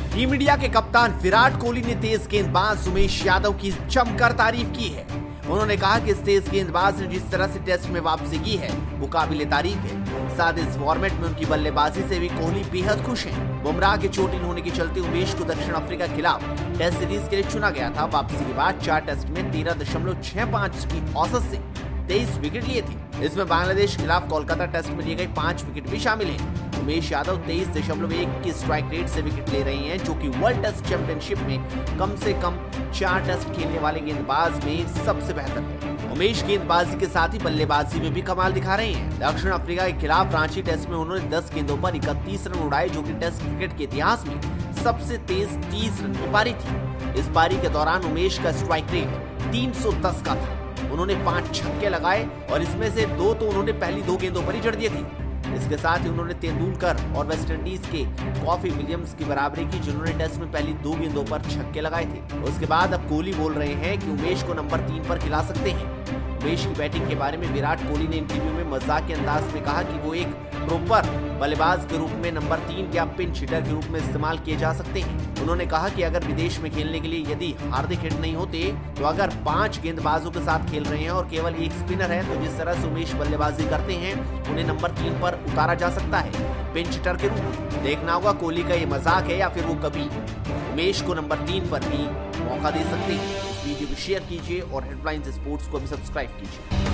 Team India के कप्तान विराट कोहली ने तेज गेंदबाज उमेश यादव की जमकर तारीफ की है। उन्होंने कहा कि इस तेज गेंदबाज ने जिस तरह से टेस्ट में वापसी की है वो काबिले तारीफ है। साथ इस फॉर्मेट में उनकी बल्लेबाजी से भी कोहली बेहद खुश हैं। बुमराह के चोटिल होने के चलते उमेश को दक्षिण अफ्रीका के खिलाफ टेस्ट सीरीज के लिए चुना गया था। वापसी के बाद 4 टेस्ट में 13.65 की औसत से 23 विकेट लिए थे। इसमें बांग्लादेश के खिलाफ कोलकाता टेस्ट में लिए गए 5 विकेट भी शामिल हैं। उमेश यादव 23.1 की स्ट्राइक रेट से विकेट ले रहे हैं, जो कि वर्ल्ड टेस्ट चैंपियनशिप में कम से कम 4 टेस्ट खेलने वाले गेंदबाज में सबसे बेहतर है। उमेश गेंदबाजी के साथ ही बल्लेबाजी में भी कमाल दिखा रहे हैं। दक्षिण अफ्रीका के खिलाफ रांची टेस्ट में उन्होंने 10 गेंदों पर 31 रन उड़ाए, जो कि टेस्ट क्रिकेट के इतिहास में सबसे तेज 30 रन की पारी थी। इस पारी के दौरान उमेश का स्ट्राइक रेट 310 का था। उन्होंने 5 छक्के लगाए और इसमें से 2 तो उन्होंने पहली 2 गेंदों पर ही जड़ दिए थे। इसके साथ ही उन्होंने तेंदुलकर और वेस्टइंडीज के कॉफी विलियम्स की बराबरी की, जिन्होंने टेस्ट में पहली 2 गेंदों पर छक्के लगाए थे। उसके बाद अब कोहली बोल रहे हैं कि उमेश को नंबर 3 पर खिला सकते हैं। उमेश की बैटिंग के बारे में विराट कोहली ने इंटरव्यू में मजाक के अंदाज में कहा कि वो एक प्रॉपर बल्लेबाज के रूप में नंबर 3 या पिंच हिटर के रूप में इस्तेमाल किए जा सकते हैं। उन्होंने कहा कि अगर विदेश में खेलने के लिए यदि हार्दिक हिट नहीं होते तो अगर 5 गेंदबाजों के साथ खेल रहे हैं और केवल एक स्पिनर है तो जिस तरह से उमेश बल्लेबाजी करते हैं उन्हें नंबर 3 पर उतारा जा सकता है पिंच हिटर के रूप में। देखना होगा कोहली का ये मजाक है या फिर वो कभी उमेश को नंबर 3 पर भी मौका दे सकते हैं। इस वीडियो को शेयर कीजिए और हेडलाइंस स्पोर्ट्स को भी सब्सक्राइब कीजिए।